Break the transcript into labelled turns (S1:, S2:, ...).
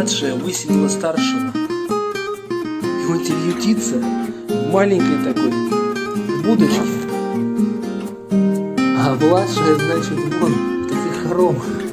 S1: младшая выселила старшего. И он теперь ютится в маленькой такой будочке. А младшая, значит, вон в таких хоромах.